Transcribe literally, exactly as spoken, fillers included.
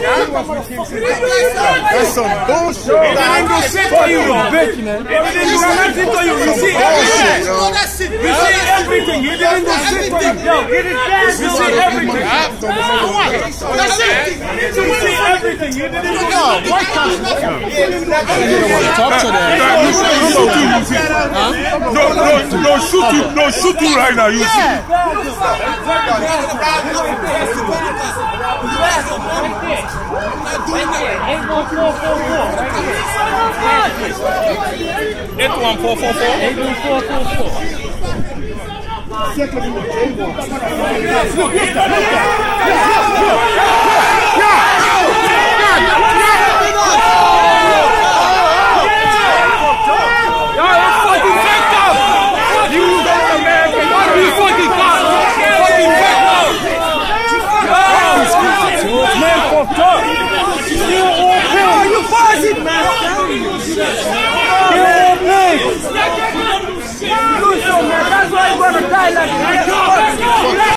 That's some bullshit. It didn't do shit for you, though. It didn't do nothing for you. You see everything. You see everything. He didn't do shit for you. Yo, get it down. You see everything. That's it. You see everything. You didn't do shit. What kind of Talk to them. No, no, no, shoot you, no, shoot you right now. You see. Eight one four four four. Eight one four four four. That's why you're gonna die like that.